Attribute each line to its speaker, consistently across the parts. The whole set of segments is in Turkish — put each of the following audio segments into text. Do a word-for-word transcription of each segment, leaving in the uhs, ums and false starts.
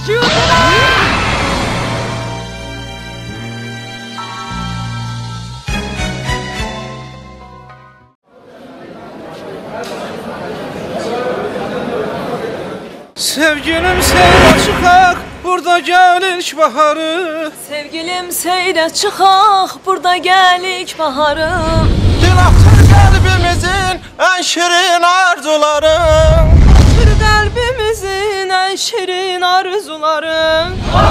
Speaker 1: Sevgilim seyre çıkak, burada gel ilk baharı.
Speaker 2: Sevgilim seyre çıkak, burada gel ilk baharı.
Speaker 1: Dil aktır kalbimizin en şirin arzuları.
Speaker 2: Aktır kalbimizin en şirin arzuları.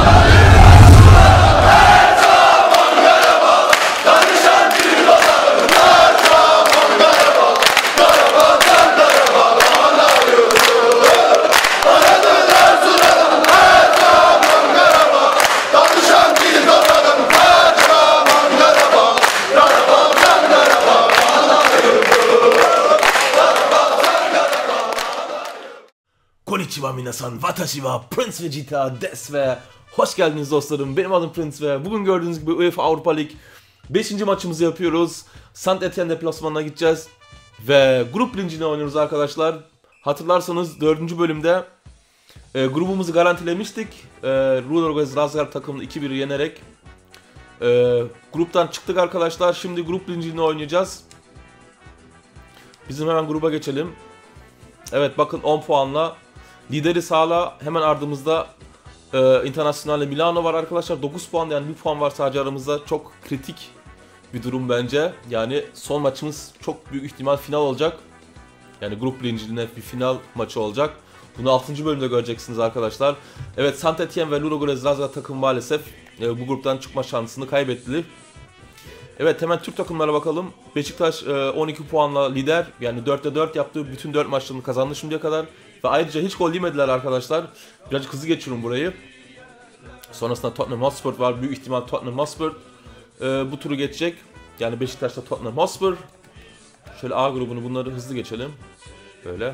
Speaker 3: Konnichiwa minasan, watashi wa Prince Vegeta desu ve hoş geldiniz dostlarım. Benim adım Prince ve bugün gördüğünüz gibi UEFA Avrupa Lig beşinci maçımızı yapıyoruz. Saint Etienne deplasmanına gideceğiz ve grup birinciliğini oynuyoruz arkadaşlar. Hatırlarsanız dördüncü bölümde e, grubumuzu garantilemiştik. E, Ludogorets Razgrad takımını iki bir yenerek e, gruptan çıktık arkadaşlar. Şimdi grup birinciliğini oynayacağız. Bizim hemen gruba geçelim. Evet, bakın on puanla lideri hala, hemen ardımızda e, Internazionale Milano var arkadaşlar. dokuz puan, yani bir puan var sadece aramızda. Çok kritik bir durum bence. Yani son maçımız çok büyük ihtimal final olacak. Yani grup birinciliğine bir final maçı olacak. Bunu altıncı bölümde göreceksiniz arkadaşlar. Evet, Saint Etienne ve Ludogorets Razgrad takım maalesef e, bu gruptan çıkma şansını kaybetti. Evet, hemen Türk takımlara bakalım. Beşiktaş e, on iki puanla lider. Yani dörtte dört yaptı. Bütün dört maçlarını kazandı şimdiye kadar. Ve ayrıca hiç gol yemediler arkadaşlar. Birazcık hızlı geçiyorum burayı. Sonrasında Tottenham Hotspur var. Büyük ihtimal Tottenham Hotspur e, bu turu geçecek. Yani Beşiktaş'ta Tottenham Hotspur. Şöyle A grubunu, bunları hızlı geçelim. Böyle.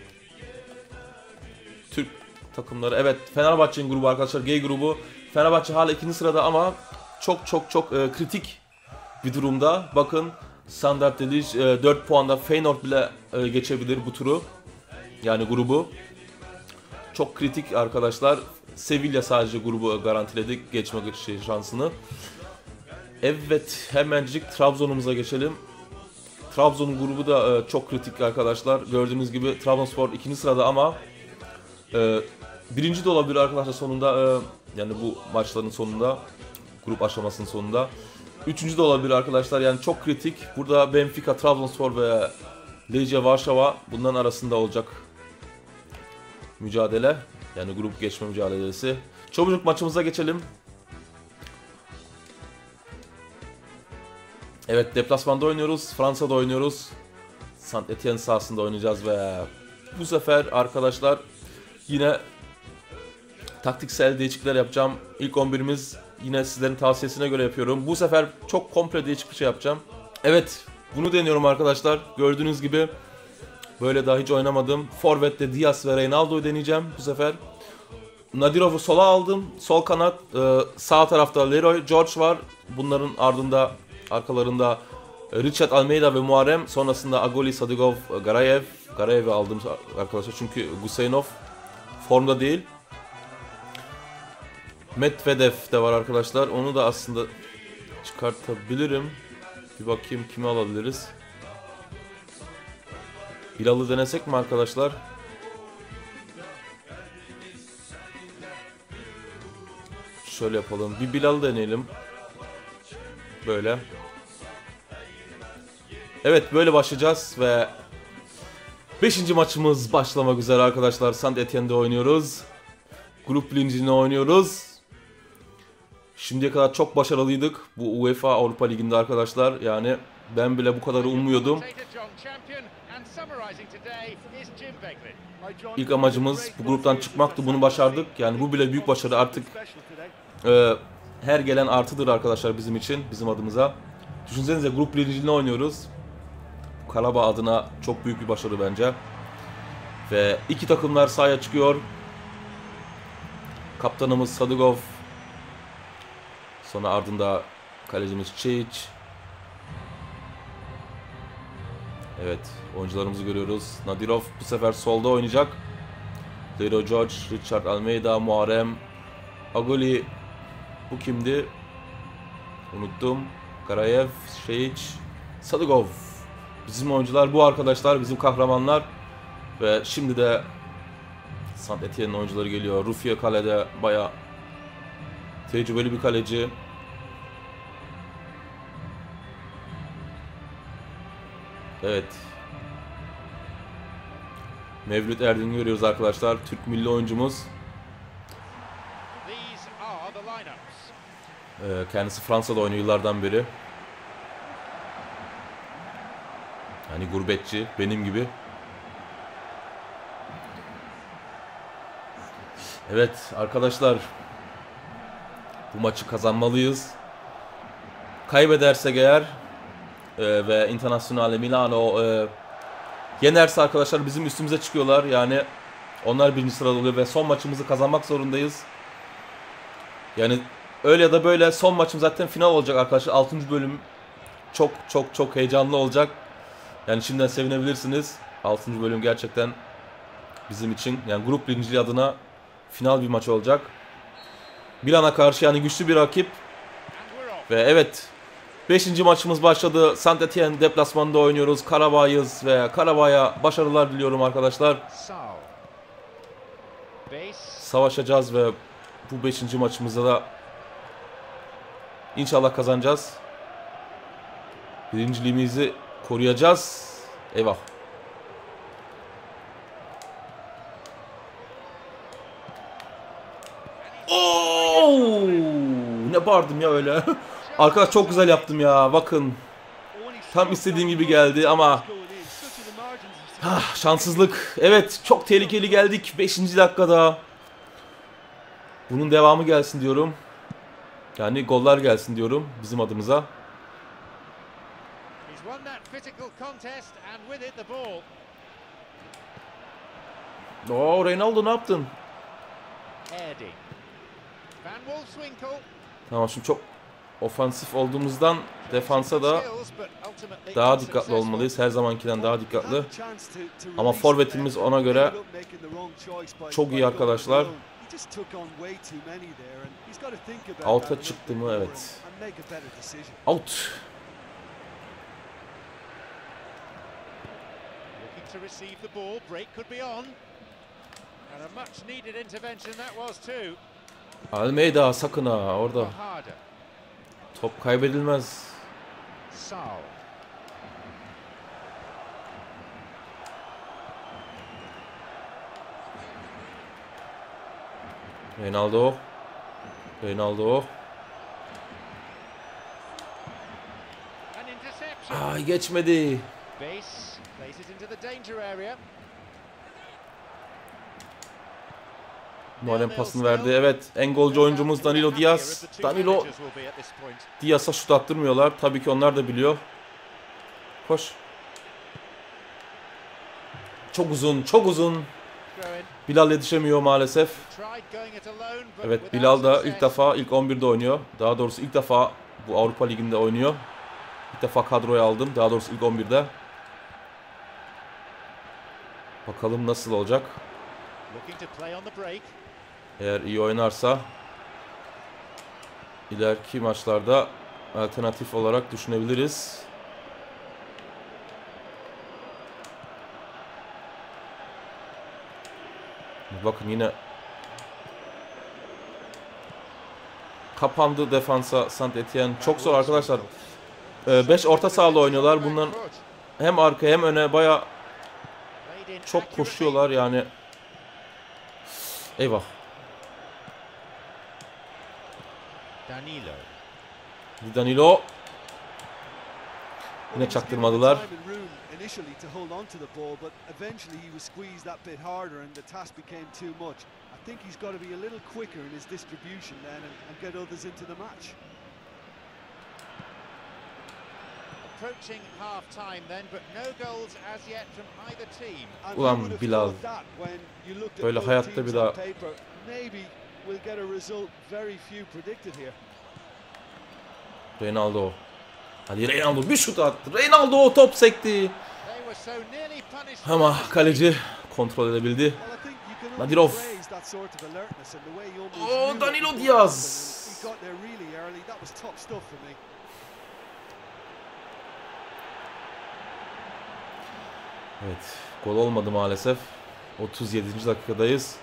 Speaker 3: Türk takımları. Evet, Fenerbahçe'nin grubu arkadaşlar. G grubu. Fenerbahçe hala ikinci sırada ama çok çok çok e, kritik bir durumda. Bakın, Standard Liège e, dört puanda Feyenoord bile e, geçebilir bu turu. Yani grubu. Çok kritik arkadaşlar. Sevilla sadece grubu garantiledik geçme şansını. Evet, hemencik Trabzon'umuza geçelim. Trabzon'un grubu da e, çok kritik arkadaşlar. Gördüğünüz gibi Trabzonspor ikinci sırada ama e, birinci de olabilir arkadaşlar sonunda. E, yani bu maçların sonunda, grup aşamasının sonunda. Üçüncü de olabilir arkadaşlar, yani çok kritik. Burada Benfica, Trabzonspor ve Legia Varşova bunların arasında olacak mücadele. Yani grup geçme mücadelesi. Çabucak maçımıza geçelim. Evet, deplasmanda oynuyoruz. Fransa'da oynuyoruz. Saint Etienne sahasında oynayacağız ve bu sefer arkadaşlar yine taktiksel değişiklikler yapacağım. İlk on birimiz yine sizlerin tavsiyesine göre yapıyorum. Bu sefer çok komple değişik bir şey yapacağım. Evet, bunu deniyorum arkadaşlar. Gördüğünüz gibi böyle daha hiç oynamadım. Forvet'te Diaz ve Reynaldo'yu deneyeceğim bu sefer. Nadirov'u sola aldım. Sol kanat. Sağ tarafta Leroy George var. Bunların ardında, arkalarında Richard Almeida ve Muharrem. Sonrasında Agoli, Sadigov, Garayev. Garayev'i aldım arkadaşlar çünkü Guseynov formda değil. Medvedev de var arkadaşlar. Onu da aslında çıkartabilirim. Bir bakayım kimi alabiliriz. Bilal'ı denesek mi arkadaşlar? Şöyle yapalım. Bir Bilal'ı deneyelim. Böyle. Evet, böyle başlayacağız ve beşinci maçımız başlamak üzere arkadaşlar. Saint Etienne'de oynuyoruz. Grup birinciliğini oynuyoruz. Şimdiye kadar çok başarılıydık bu UEFA Avrupa Ligi'nde arkadaşlar. Yani ben bile bu kadar ummuyordum. İlk amacımız bu gruptan çıkmaktı. Bunu başardık. Yani bu bile büyük başarı. Artık e, her gelen artıdır arkadaşlar bizim için, bizim adımıza. Düşünsenize, grup birinciliğini oynuyoruz. Karabağ adına çok büyük bir başarı bence. Ve iki takımlar sahaya çıkıyor. Kaptanımız Sadigov. Sonra ardında kalecimiz Çiç. Evet, oyuncularımızı görüyoruz. Nadirov bu sefer solda oynayacak. Leroy George, Richard Almeida, Muharrem, Agoli, bu kimdi? Unuttum. Karayev, Şehiç, Sadıgov. Bizim oyuncular bu arkadaşlar, bizim kahramanlar. Ve şimdi de Saint Etienne'in oyuncuları geliyor. Ruffier kalede, bayağı tecrübeli bir kaleci. Evet. Mevlüt Erdin'i görüyoruz arkadaşlar. Türk milli oyuncumuz. Ee, kendisi Fransa'da oynuyor yıllardan beri. Yani gurbetçi, benim gibi. Evet arkadaşlar. Bu maçı kazanmalıyız. Kaybedersek eğer e, ve Internazionale Milano e, yenerse arkadaşlar bizim üstümüze çıkıyorlar. Yani onlar birinci sırada oluyor ve son maçımızı kazanmak zorundayız. Yani öyle ya da böyle son maçım zaten final olacak arkadaşlar. altıncı bölüm çok çok çok heyecanlı olacak. Yani şimdiden sevinebilirsiniz. altıncı bölüm gerçekten bizim için, yani grup birinciliği adına final bir maç olacak. Milan'a karşı yani güçlü bir rakip. Ve evet, beşinci maçımız başladı. Saint Etienne deplasmanında oynuyoruz. Karabağ'yız ve Karabağ'a başarılar diliyorum arkadaşlar. Savaşacağız ve bu beşinci maçımızda da İnşallah kazanacağız. Birinciliğimizi koruyacağız. Eyvah. Oo! Ne bağırdım ya öyle. Arkadaş çok güzel yaptım ya. Bakın. Tam istediğim gibi geldi ama ah, şanssızlık. Evet, çok tehlikeli geldik beşinci dakikada. Bunun devamı gelsin diyorum. Yani goller gelsin diyorum bizim adımıza. Oo, Reynaldo ne yaptın? Tamam, şimdi çok ofansif olduğumuzdan defansa da daha dikkatli olmalıyız. Her zamankinden daha dikkatli. Ama forvetimiz ona göre çok iyi arkadaşlar. Out'a çıktı mı? Evet. Out. Almeida sakın ha orada. Top kaybedilmez. Reynaldo. Reynaldo. Aa, geçmedi. Muharrem pasını verdi. Evet, en golcü oyuncumuz Danilo Diaz. Danilo Diaz'a şut attırmıyorlar. Tabii ki onlar da biliyor. Koş. Çok uzun, çok uzun. Bilal yetişemiyor maalesef. Evet, Bilal da ilk defa ilk on birde oynuyor. Daha doğrusu ilk defa bu Avrupa Ligi'nde oynuyor. İlk defa kadroya aldım. Daha doğrusu ilk on birde. Bakalım nasıl olacak. Eğer iyi oynarsa ileriki maçlarda alternatif olarak düşünebiliriz. Bakın yine kapandı defansa Saint Etienne. Çok zor arkadaşlar. beş orta sahada oynuyorlar. Bunların hem arka hem öne baya çok koşuyorlar yani. Eyvah. Danilo. Danilo. Yine çaktırmadılar. Ulan Bilal. Böyle hayatta bir daha. Reynaldo. Hadi Reynaldo bir şut attı. Reynaldo top sekti. Ama kaleci kontrol edebildi. Nadirov. Oo, Danilo Diaz. Evet, gol olmadı maalesef. otuz yedinci dakikadayız.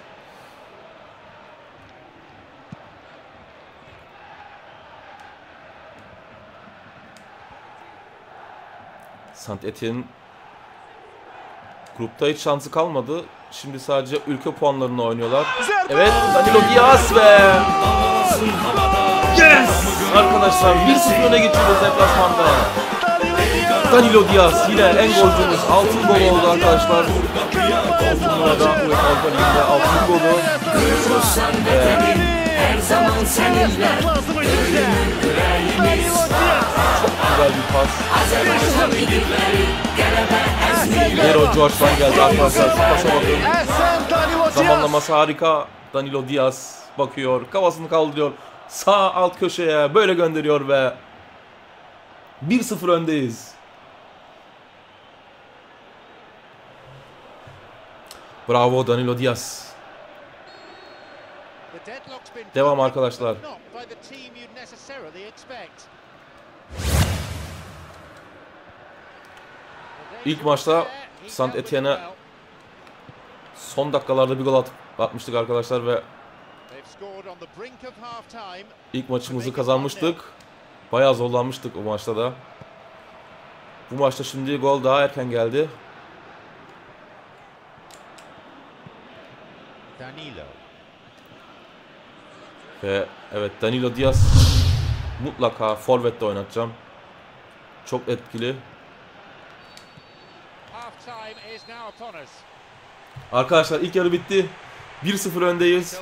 Speaker 3: Saint-Étienne grupta hiç şansı kalmadı. Şimdi sadece ülke puanlarını oynuyorlar. Evet, Danilo Diaz ve yes! Arkadaşlar bir sıfır öne geçiyoruz deplasmanda. Danilo Diaz yine en golcümüz. Altın gol oldu arkadaşlar. Altın numarada Avrupa Ligi'nde altın golü. Her zaman seninle. Çok güzel bir pas. Nero George'dan geldi arkadaşlar. Şu pasa bakın. Zamanlaması harika. Danilo Diaz bakıyor. Kafasını kaldırıyor. Sağ alt köşeye böyle gönderiyor ve bir sıfır öndeyiz. Bravo Danilo Diaz. Devam arkadaşlar. İlk maçta Saint-Étienne'e son dakikalarda bir gol at atmıştık arkadaşlar ve ilk maçımızı kazanmıştık. Bayağı zorlanmıştık o maçta da. Bu maçta şimdi gol daha erken geldi.
Speaker 4: Danilo.
Speaker 3: Ve evet Danilo Diaz mutlaka forvette oynatacağım. Çok etkili. Arkadaşlar ilk yarı bitti. bir sıfır öndeyiz.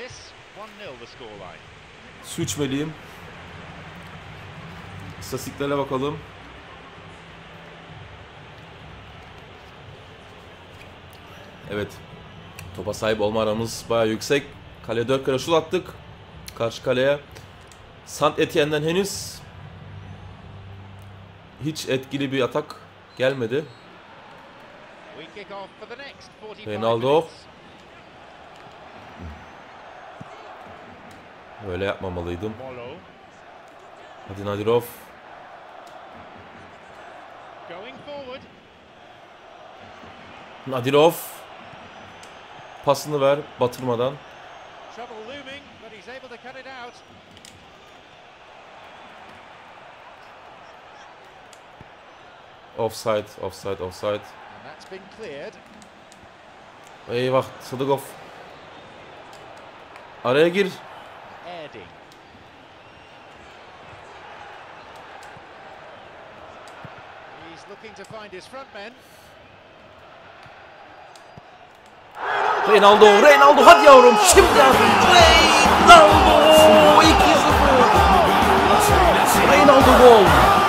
Speaker 3: Su içmeliyim. İstatistiklere bakalım. Evet. Topa sahip olma aramız bayağı yüksek. Kaleye dört kere şut attık. Karşı kaleye. Saint-Étienne'den henüz hiç etkili bir atak gelmedi. Ronaldo. Böyle yapmamalıydım. Hadi Nadirov. Nadirov. Pasını ver batırmadan. Offside, offside, offside. Eyvah, Sadıkov. Araya gir. Ronaldo, Ronaldo hadi yavrum şimdi Ronaldo iki sıfır. Ronaldo gol.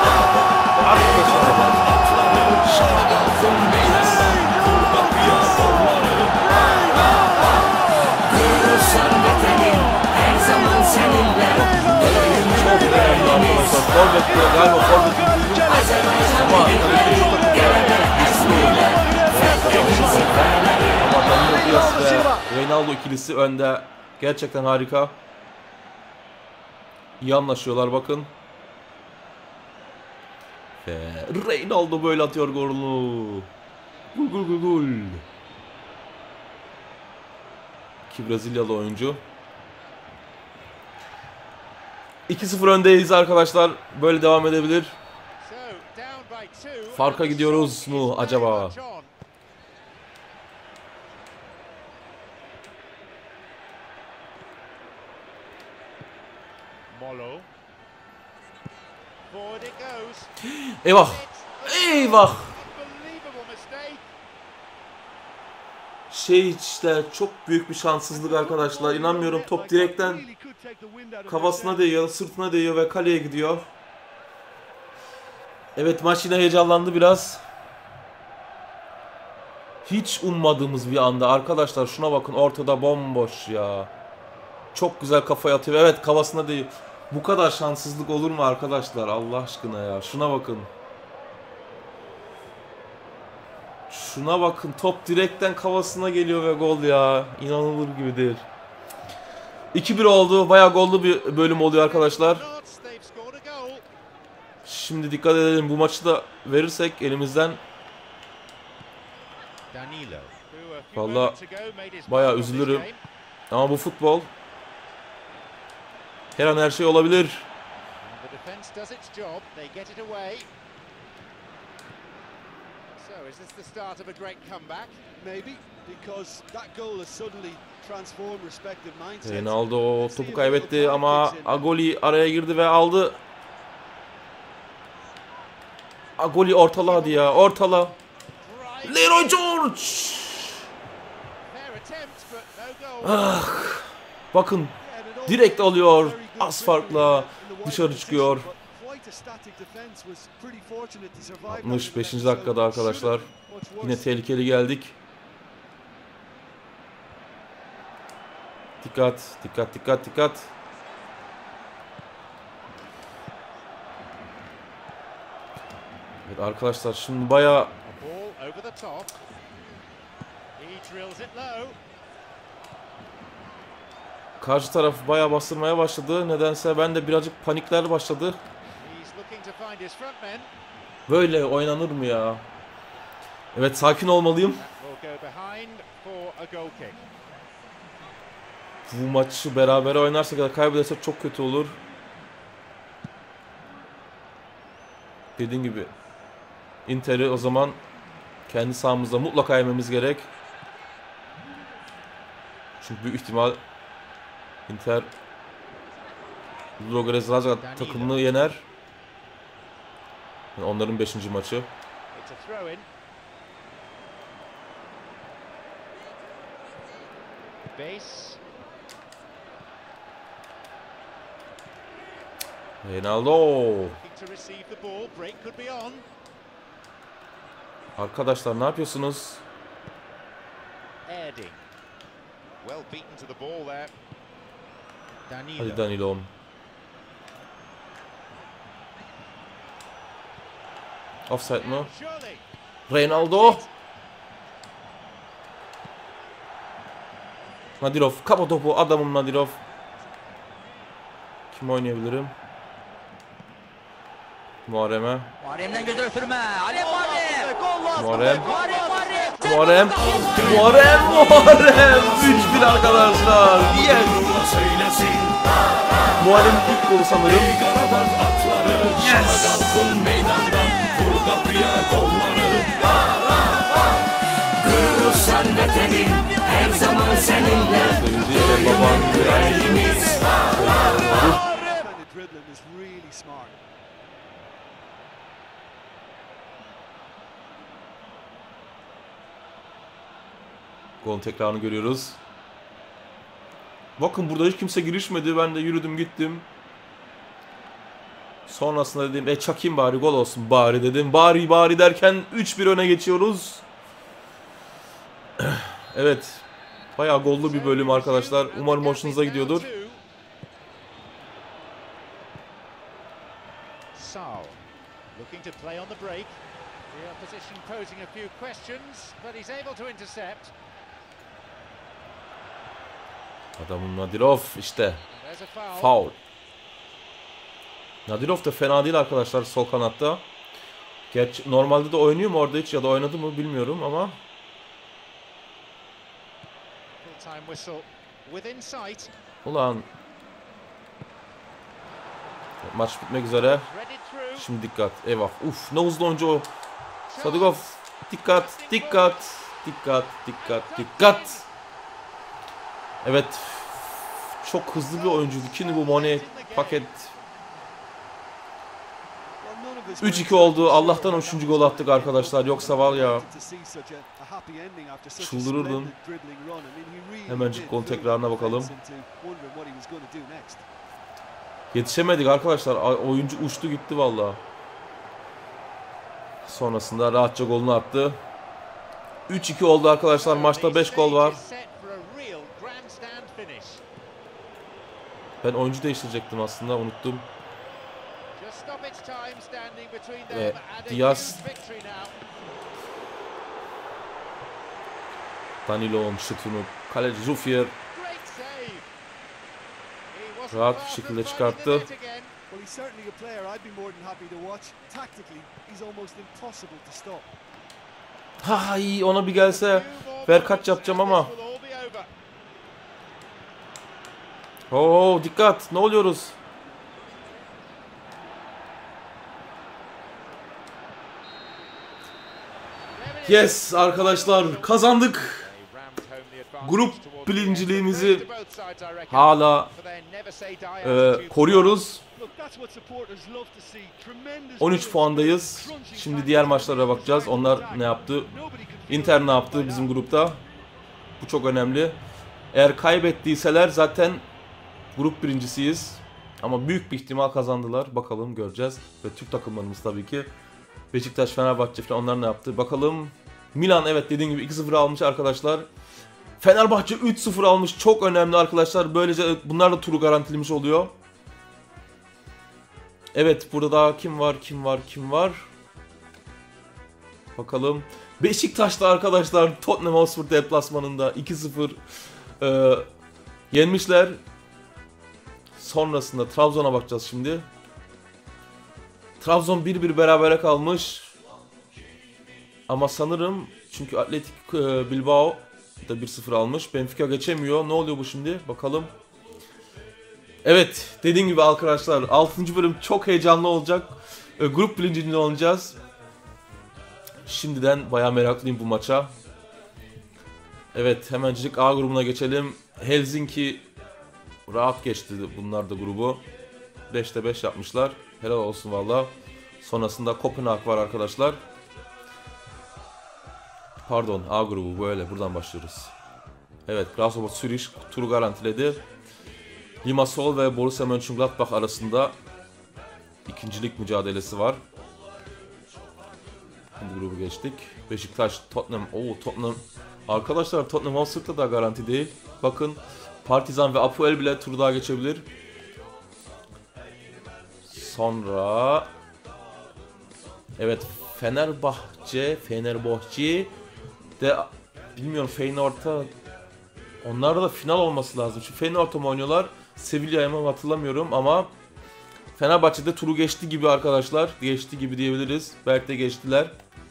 Speaker 3: Forvet'te galiba Forvet'in ama ama Danilo Diaz ve Ronaldo ikilisi önde. Gerçekten harika. İyi anlaşıyorlar bakın. Ve Ronaldo böyle atıyor golünü. Gol gol gol gol. İki Brezilyalı oyuncu. iki sıfır öndeyiz arkadaşlar. Böyle devam edebilir. Farka gidiyoruz mu acaba? Eyvah. Eyvah. Şey işte çok büyük bir şanssızlık arkadaşlar. İnanmıyorum top direkten kafasına değiyor, sırtına değiyor ve kaleye gidiyor. Evet maç yine heyecanlandı biraz. Hiç ummadığımız bir anda arkadaşlar şuna bakın ortada bomboş ya. Çok güzel kafaya atıyor. Evet kafasına değiyor. Bu kadar şanssızlık olur mu arkadaşlar Allah aşkına ya. Şuna bakın. Şuna bakın, top direkten kafasına geliyor ve gol ya. İnanılır gibi değil. iki bir oldu. Bayağı gollü bir bölüm oluyor arkadaşlar. Şimdi dikkat edelim, bu maçı da verirsek elimizden vallahi bayağı üzülürüm. Ama bu futbol. Her an her şey olabilir. Ronaldo topu kaybetti ama Agoli araya girdi ve aldı. Agoli ortala hadi ya, ortala. Leroy George. Ah, bakın direkt alıyor, az farkla dışarı çıkıyor. altmış beşinci dakikada arkadaşlar. Yine tehlikeli geldik. Dikkat, dikkat, dikkat, dikkat. Evet arkadaşlar, şimdi bayağı karşı taraf bayağı bastırmaya başladı. Nedense ben de birazcık panikler başladı. Böyle oynanır mı ya? Evet, sakin olmalıyım. Bu maçı beraber oynarsak ya da kaybedersek çok kötü olur. Dediğim gibi Inter'i o zaman kendi sahamızda mutlaka yememiz gerek. Çünkü büyük ihtimal Inter Ludogorets takımını yener. Yani onların beşinci maçı. Ronaldo. Arkadaşlar ne yapıyorsunuz? Hadi Danilo. Offside mı? Ronaldo. Nadirov. Kapa topu. Adamım Nadirov. Kim oynayabilirim? Muharrem'e.
Speaker 4: Muharrem'den göz sürme. Alem Muharrem.
Speaker 3: Muharrem. Muharrem. Muharrem. Muharrem. üç bir arkadaşlar. Yes. Muharrem ilk golü sanırım. Yes. Her zaman seninle. Golün tekrarını görüyoruz. Bakın burada hiç kimse girişmedi. Ben de yürüdüm gittim. Sonrasında dedim e çakayım bari, gol olsun bari dedim. Bari bari derken üç bir öne geçiyoruz. Evet. Bayağı gollü bir bölüm arkadaşlar. Umarım hoşunuza gidiyordur. Adamın Nadirov işte. Foul. Nadirov da fena değil arkadaşlar sol kanatta. Gerçi normalde de oynuyor mu orada hiç ya da oynadı mı bilmiyorum ama. Ulan. Maç bitmek üzere. Şimdi dikkat. Eyvah. Uf, ne hızlı oyuncu o. Sadıkov. Dikkat. Dikkat. Dikkat. Dikkat. Dikkat. Evet. Çok hızlı bir oyuncuydu. Şimdi bu Monet paket. üç iki oldu. Allah'tan üçüncü gol attık arkadaşlar. Yoksa var ya. Çıldırırdım. Hemencik gol tekrarına bakalım. Yetişemedik arkadaşlar. Oyuncu uçtu gitti vallahi. Sonrasında rahatça golünü attı. üç iki oldu arkadaşlar. Maçta beş gol var. Ben oyuncu değiştirecektim aslında, unuttum. Ve Diaz Danilo'nun şutunu kaleci Rufier rahat bir şekilde çıkarttı. Ha iyi, ona bir gelse ver kaç yapacağım ama. Oo dikkat, ne oluyoruz? Yes arkadaşlar, kazandık. Grup birinciliğimizi hala e, koruyoruz. on üç puandayız. Şimdi diğer maçlara bakacağız. Onlar ne yaptı? Inter ne yaptı bizim grupta? Bu çok önemli. Eğer kaybettiyseler zaten grup birincisiyiz. Ama büyük bir ihtimal kazandılar. Bakalım, göreceğiz. Ve Türk takımlarımız tabii ki. Beşiktaş, Fenerbahçe falan, onlar ne yaptı? Bakalım. Milan evet dediğim gibi iki sıfır almış arkadaşlar. Fenerbahçe üç sıfır almış. Çok önemli arkadaşlar. Böylece bunlar da turu garantilemiş oluyor. Evet, burada daha kim var, kim var, kim var? Bakalım. Beşiktaş'ta arkadaşlar Tottenham Hotspur deplasmanında iki sıfır e, yenmişler. Sonrasında Trabzon'a bakacağız şimdi. Trabzon bir bir berabere kalmış. Ama sanırım çünkü Atletik e, Bilbao da bir sıfır almış. Benfica geçemiyor. Ne oluyor bu şimdi? Bakalım. Evet, dediğim gibi arkadaşlar altıncı bölüm çok heyecanlı olacak. E, grup birinciliğini oynayacağız. Şimdiden bayağı meraklıyım bu maça. Evet, hemencik A grubuna geçelim. Helsinki rahat geçti bunlar da grubu. beşte beş yapmışlar. Helal olsun valla. Sonrasında Kopenhag var arkadaşlar. Pardon, A grubu böyle, buradan başlıyoruz. Evet, Grasshopper Zürich turu garantiledi. Limassol ve Borussia Mönchengladbach arasında ikincilik mücadelesi var. Bu grubu geçtik. Beşiktaş, Tottenham. Oo Tottenham. Arkadaşlar Tottenham Hotspur'da da garanti değil. Bakın Partizan ve Apoel bile turu daha geçebilir. Sonra evet Fenerbahçe, Fenerbahçe de bilmiyorum, Feyenoord'a, onlarda da final olması lazım. Şu Feyenoord'a mı oynuyorlar? Sevilla'ya mı hatırlamıyorum ama Fenerbahçe'de turu geçti gibi arkadaşlar. Geçti gibi diyebiliriz. Belki de geçtiler.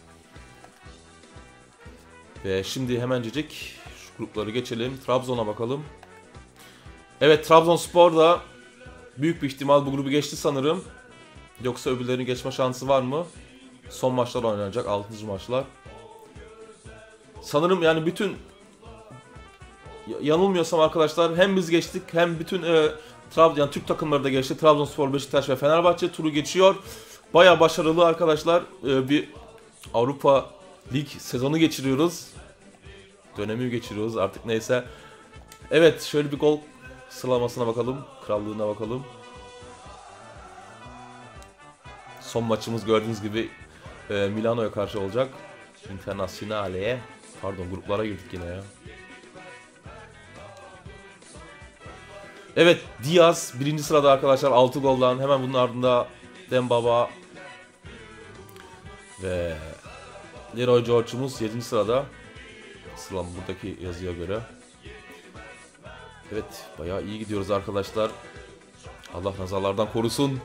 Speaker 3: Ve şimdi hemencecik şu grupları geçelim. Trabzon'a bakalım. Evet, Trabzonspor da büyük bir ihtimal bu grubu geçti sanırım. Yoksa öbürlerinin geçme şansı var mı? Son maçlar oynanacak. altıncı maçlar. Sanırım yani bütün, yanılmıyorsam arkadaşlar, hem biz geçtik hem bütün e, Trabzon, yani Türk takımları da geçti. Trabzonspor, Beşiktaş ve Fenerbahçe turu geçiyor. Baya başarılı arkadaşlar. E, bir Avrupa Lig sezonu geçiriyoruz. Dönemi geçiriyoruz artık, neyse. Evet, şöyle bir gol sıralamasına bakalım. Krallığına bakalım. Son maçımız gördüğünüz gibi e, Milano'ya karşı olacak. Internazionale'ye. Pardon, gruplara girdik yine ya. Evet, Diaz birinci sırada arkadaşlar, altı goldan. Hemen bunun ardında Dembaba ve Leroy George'umuz yedinci sırada. Sıralama buradaki yazıya göre. Evet, bayağı iyi gidiyoruz arkadaşlar. Allah nazarlardan korusun.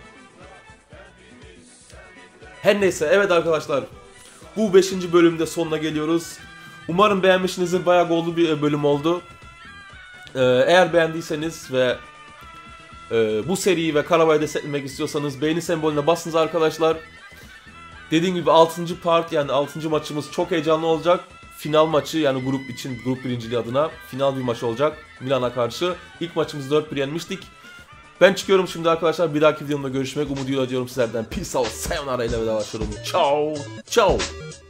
Speaker 3: Her neyse, evet arkadaşlar. Bu beşinci bölümde sonuna geliyoruz. Umarım beğenmişsinizdir. Bayağı gollu bir bölüm oldu. Ee, eğer beğendiyseniz ve e, bu seriyi ve Karabay'ı desteklemek istiyorsanız beğeni sembolüne basınız arkadaşlar. Dediğim gibi altıncı part, yani altıncı maçımız çok heyecanlı olacak. Final maçı, yani grup için, grup birinciliği adına final bir maç olacak Milan'a karşı. İlk maçımızı dört bir yenmiştik. Ben çıkıyorum şimdi arkadaşlar. Bir dahaki videomda görüşmek umuduyla diyorum sizlerden. Peace out, sayonara ile vedalaşıyorum. Ciao, ciao.